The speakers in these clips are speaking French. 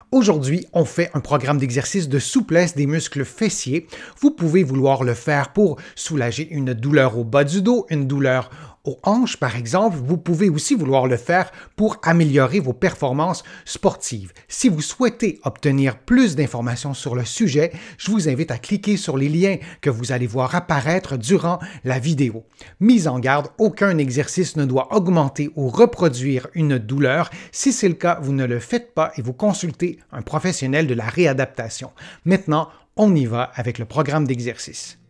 Aujourd'hui, on fait un programme d'exercice de souplesse des muscles fessiers. Vous pouvez vouloir le faire pour soulager une douleur au bas du dos, une douleur aux hanches par exemple. Vous pouvez aussi vouloir le faire pour améliorer vos performances sportives. Si vous souhaitez obtenir plus d'informations sur le sujet, je vous invite à cliquer sur les liens que vous allez voir apparaître durant la vidéo. Mise en garde, aucun exercice ne doit augmenter ou reproduire une douleur. Si c'est le cas, vous ne le faites pas et vous consultez un professionnel de la réadaptation. Maintenant, on y va avec le programme d'exercice.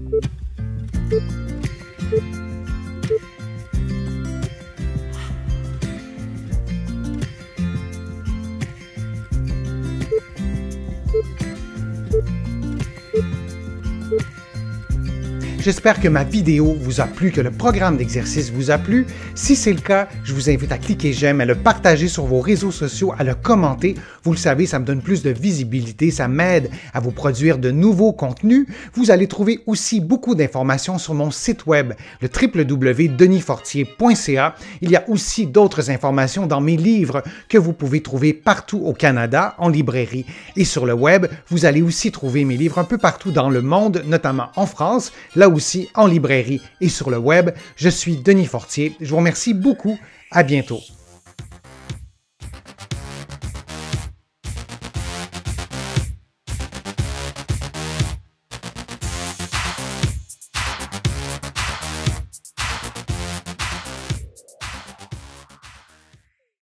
J'espère que ma vidéo vous a plu, que le programme d'exercice vous a plu. Si c'est le cas, je vous invite à cliquer j'aime, à le partager sur vos réseaux sociaux, à le commenter. Vous le savez, ça me donne plus de visibilité, ça m'aide à vous produire de nouveaux contenus. Vous allez trouver aussi beaucoup d'informations sur mon site web, le www.denisfortier.ca. Il y a aussi d'autres informations dans mes livres que vous pouvez trouver partout au Canada, en librairie et sur le web. Vous allez aussi trouver mes livres un peu partout dans le monde, notamment en France, là aussi en librairie et sur le web. Je suis Denis Fortier. Je vous remercie beaucoup. À bientôt.